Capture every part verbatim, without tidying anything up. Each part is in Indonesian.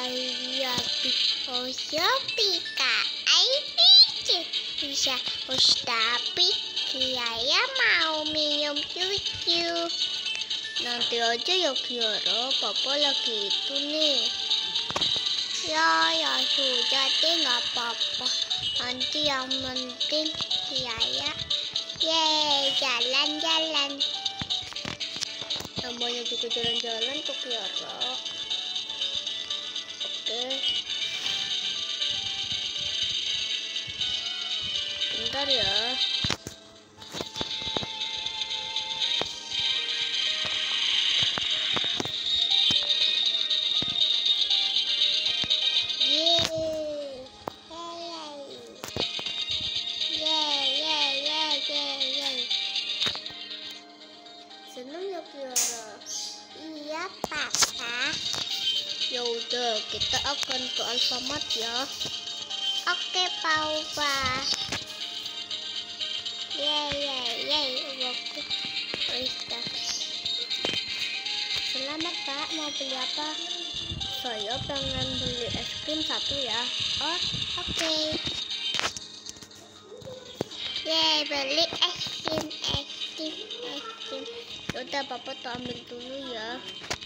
Ayapi Osopika Aipicu bisa Ustapi Kiaya mau minum cucu. Nanti aja ya Kiara, papa lagi itu nih. Ya ya sudah deh, nggak apa-apa. Nanti yang penting Kiaya yeay jalan-jalan. Namanya juga jalan-jalan ke Kiara. Oke. Bentar ya. Seneng ya Kiara? Iya papa. Ya udah, kita akan ke Alfamart ya. Oke papa. Yeay yeay yeay. Aku Oista. Selamat pak, mau beli apa? Saya pengen beli es krim satu ya. Oh oke. Okay. Yeay beli es krim es krim es krim. Udah papa tuh ambil dulu ya.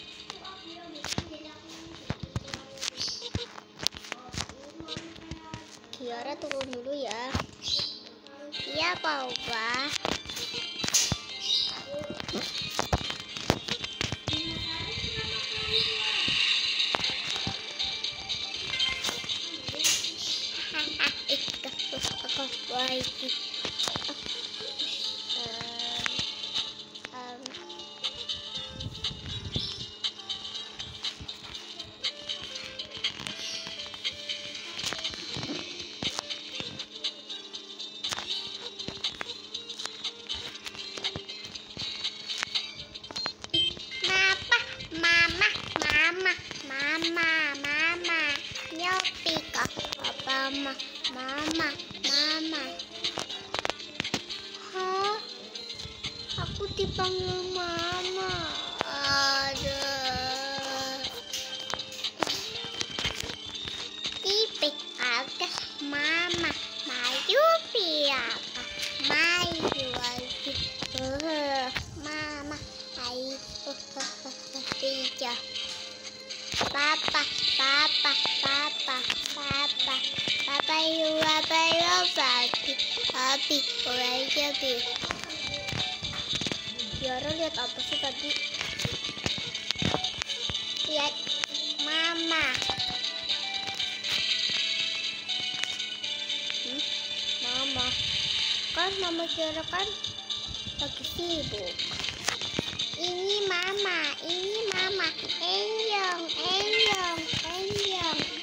Kiara turun dulu ya. Iya papa. Hahaha itu aku baik. Mama, mama, mama. Hah? Aku dipanggil mama. Aduh. Tipik agak mama. Maju piapa. Maju lagi. Uh, mama. Ayo. Tiga. Papa, papa, papa, papa. Papa yuk, papa yuk, papi, papi, orang jadi. Kiara lihat apa sih tadi? Lihat mama. Hmm? Mama. Kan mama Kiara kan lagi sibuk. Ini mama, ini mama. Enjong, enjong, enjong.